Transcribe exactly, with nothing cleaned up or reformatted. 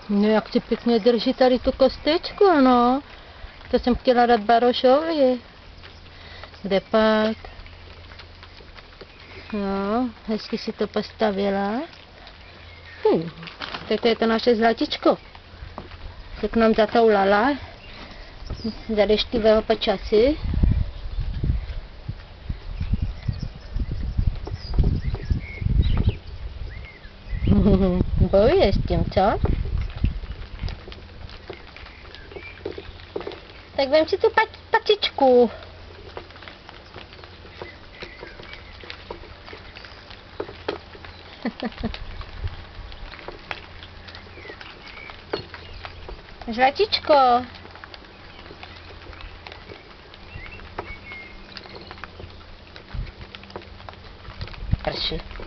No jak si pěkně drží tady tu kostečku, no. To jsem chtěla dát Barošovi. Kde pak? No, hezky si to postavila. Hm, to je to naše zlatičko. Se k nám zatoulala. Za deštivého počasí. Bojuje s tím, co? Tak vem si tu pat, patičku. Zlatičko. Prší.